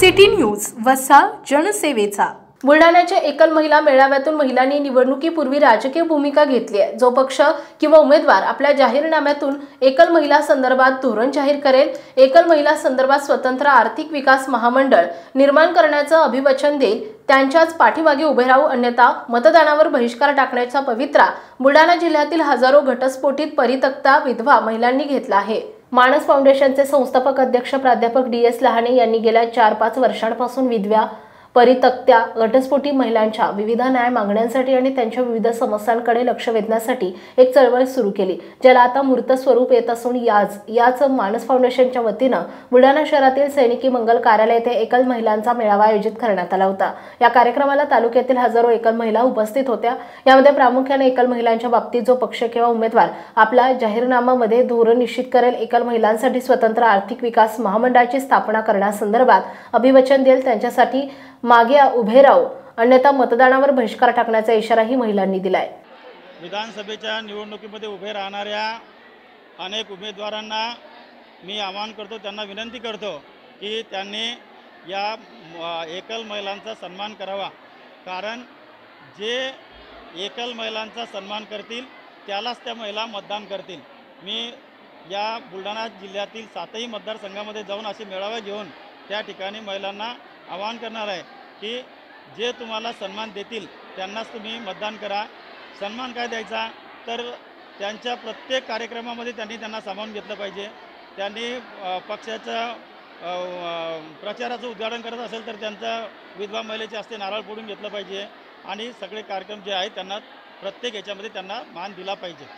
City news वसा जनसेवेचा। बुलढाण्याच्या एकल महिला मेळाव्यातून महिलांनी निवडणुकीपूर्वी राजकीय भूमिका घेतली आहे। जो पक्ष किंवा उमेदवार आपल्या जाहीरनाम्यातून एकल महिला संदर्भात धोरण जाहीर करेल, एकल महिला संदर्भात स्वतंत्र आर्थिक विकास महामंडळ निर्माण करण्याचं अभिवचन देईल, त्यांच्याच पाठीमागे उभे राहू, अन्यथा मतदानावर बहिष्कार टाकण्याचा पवित्रा बुलढाणा जिल्ह्यातील हजारो घटस्फोटित परित्यक्ता विधवा महिलांनी घेतला आहे। मानस फाउंडेशनचे संस्थापक अध्यक्ष प्राध्यापक DS लहाने यांनी गेल्या 4-5 वर्षांपासून विधवा परित्यक्त्या घटस्फोटी महिलांच्या विविध न्याय मागण्यांसाठी आणि त्यांच्या विविध समस्यांकडे लक्ष वेधण्यासाठी एक चळवळ सुरू केली, ज्याला आता मूर्त स्वरूप येत असून याच मानस फाउंडेशनच्या वतीनं बुलढाणा शहरातील सैनिकी मंगल कार्यालय येथे एकल महिलांचा मेळावा आयोजित करण्यात आला होता। या कार्यक्रमाला तालुक्यातील हजारो एकल महिला उपस्थित होत्या। यामध्ये प्रामुख्याने एकल महिलांच्या बाबतीत जो पक्ष किंवा उमेदवार आपल्या जाहीरनाम्यामध्ये धोरण निश्चित करेल, एकल महिलांसाठी स्वतंत्र आर्थिक विकास महामंडळाची स्थापना करण्यासंदर्भात अभिवचन देईल, त्यांच्यासाठी मागे उभे राहू, अन्यथा मतदानावर बहिष्कार टाकण्याचा इशाराही महिलांनी दिलाय। विधानसभेच्या निवडणुकीमध्ये उभे राहणाऱ्या अनेक उमेदवारांना मी आवाहन करतो, त्यांना विनंती करतो की त्यांनी या एकल महिलांचा सन्मान करावा, कारण जे एकल महिलांचा सन्मान करतील त्यालाच त्या महिला मतदान करतील। मी या बुलढाणा जिल्ह्यातील 7ही मतदारसंघामध्ये जाऊन असे मेळावे घेऊन त्या ठिकाणी महिलांना आवाहन करणार आहे की जे तुम्हाला सन्मान देतील त्यांनाच तुम्ही मतदान करा। सन्मान काय द्यायचा, तर त्यांच्या प्रत्येक कार्यक्रमामध्ये त्यांना सामावून घेतलं पाहिजे। त्यांनी पक्षाच्या प्रचाराचं उद्घाटन करत असेल तर त्यांचा विधवा महिलेच्या हस्ते नारळ फोडून घेतलं पाहिजे आणि सगळे कार्यक्रम जे आहेत त्यांना प्रत्येक याच्यामध्ये त्यांना मान दिला पाहिजे।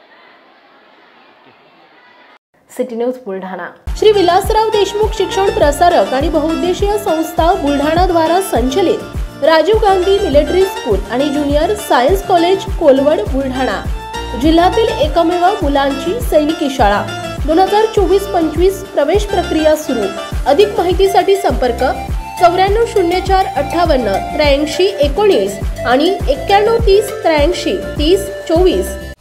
City news Buldhana. श्री विलासराव देशमुख शिक्षण प्रसारक आणि बहुउद्देशीय संस्था बुलढाणा द्वारा संचलित राजीव गांधी मिलिटरी स्कूल आणि junior science college Kolwad Buldhana जिल्ह्यातील एकमेव मुलांची सैनिकी शाळा 2024-25 प्रवेश प्रक्रिया सुरू। अधिक माहितीसाठी संपर्क 940458 8319 आणि 9130 83 30 24।